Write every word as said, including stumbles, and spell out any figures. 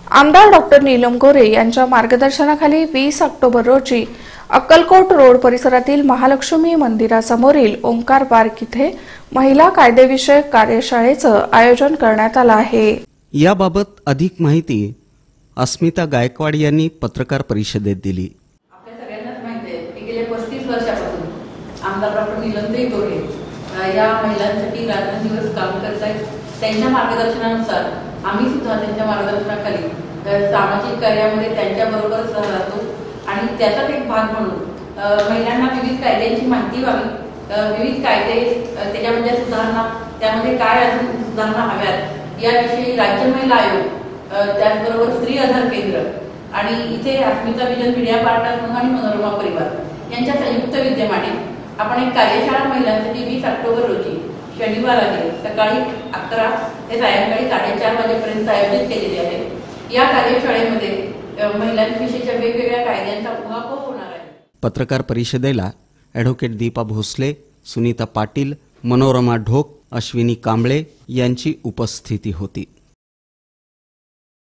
आमदार डॉक्टर नीलम गोरे यांच्या मार्गदर्शनाखाली वीस ऑक्टोबर रोजी अक्कलकोट रोड परिसरातील महालक्ष्मी मंदिरासमोरील ओंकार पार्क इथे महिला कायदेविषयक कार्यशाळेचं आयोजन करण्यात आलं आहे। याबाबत अधिक माहिती अस्मिता गायकवाड यांनी पत्रकार परिषदेत दिली। आपल्या सगळ्यांनाच माहिती आहे की गेल्या पस्तीस वर्षापासून आमदार डॉक्टर नीलम गोरे या महिलांसाठी रात्रंदिवस काम करत आहेत। त्यांच्या मार्गदर्शनानुसार आम्ही सुद्धा त्यांच्या मार्गदर्शनाखाली सामाजिक कार्यामध्ये त्यांच्याबरोबर सह राहतो आणि त्याचाच एक भाग म्हणून महिलांना विविध कायद्यांची माहिती व्हावी, विविध कायदे त्याच्यामध्ये सुधारणा, त्यामध्ये काय अजून सुधारणा हव्यात याविषयी राज्य महिला आयोग, त्याचबरोबर स्त्री आधार केंद्र आणि इथे अस्मिता विजन मीडिया पार्टनर आणि मनोरमा परिवार यांच्या संयुक्त विद्यमाने आपण एक कार्यशाळा महिलांसाठी वीस ऑक्टोबर रोजी शनिवार आहे सकाळी अकरा ते सायंकाळी साडेचार वाजेपर्यंत आयोजित केलेली आहे। या कार्यशाळेमध्ये महिलांविषयीच्या वेगवेगळ्या कायद्यांचा उहापोह होणार आहे। पत्रकार परिषदेला ॲडव्होकेट दीपा भोसले, सुनीता पाटील, मनोरमा ढोक, अश्विनी कांबळे यांची उपस्थिती होती।